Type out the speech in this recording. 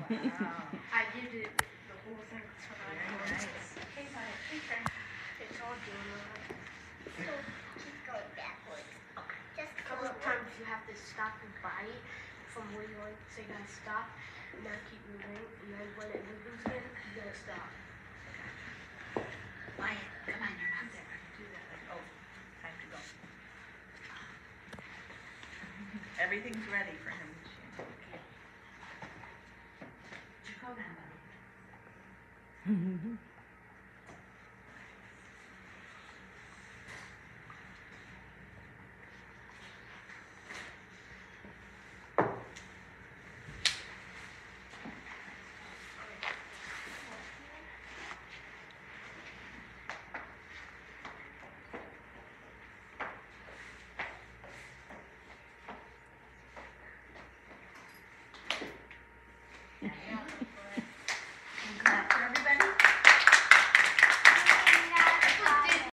I did it the whole thing. Very nice. Hey, buddy. Hey, friend. It's all doing alright. So keep going backwards. Okay. Just A couple of times you have to stop and bite from where you're going. So you gotta stop and then keep moving. And then when it wiggles again, you gotta stop. Wyatt, come on, you're not there. I can do that. Oh, time to go. Everything's ready for him. Okay. You go now, buddy. Yeah.